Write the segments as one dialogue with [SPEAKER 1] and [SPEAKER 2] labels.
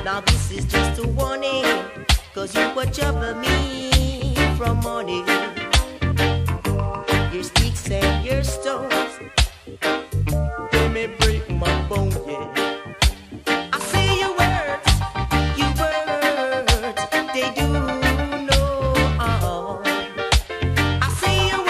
[SPEAKER 1] Now this is just a warning, cause you would trouble me from morning. Your sticks and your stones, they may break my bone, yeah. I say your words, they do no harm. I say your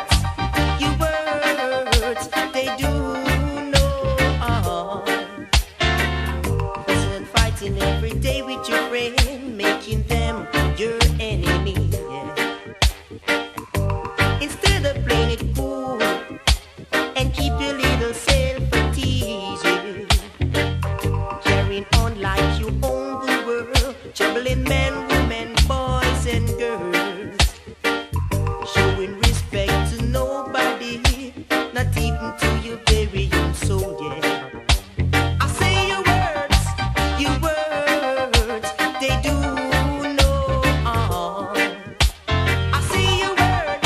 [SPEAKER 1] words, they do no harm. President fighting every day with your friend, making them your enemy, yeah. Instead of playing it cool and keep your little self at ease, yeah. Carrying on like you own the world, troubling men, women, boys and girls, showing respect to nobody, not even to your very own soul, yeah. I say your words, they do no harm. I say your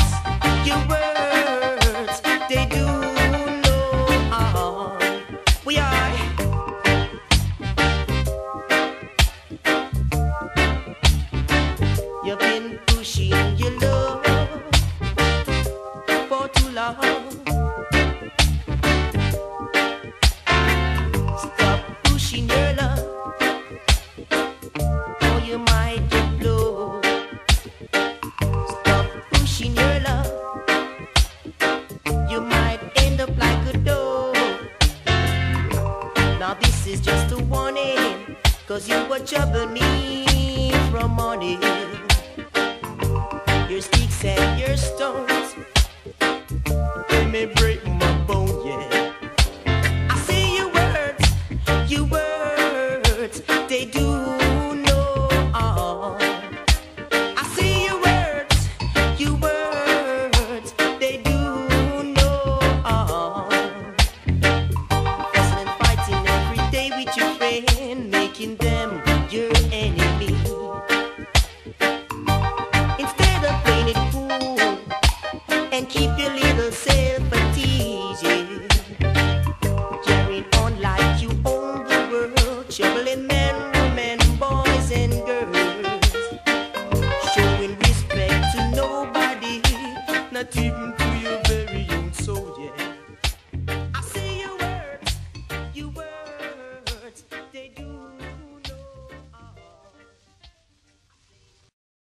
[SPEAKER 1] words, they do no harm. We are. You've been pushing your love for too long. Stop pushing your love, or you might get blown. Stop pushing your love, you might end up like a dog. Now this is just a warning, cause you would trouble me from morning. Your sticks and your stones, they may break my bone, yeah. I say your words, they do no harm. I say your words, they do no harm. President fighting every day with your friend, making them your enemy. Instead of playing it cool and keep your little self at ease, yeah. Carrying on like you own the world, troubling men, women, boys and girls, showing respect to nobody, not even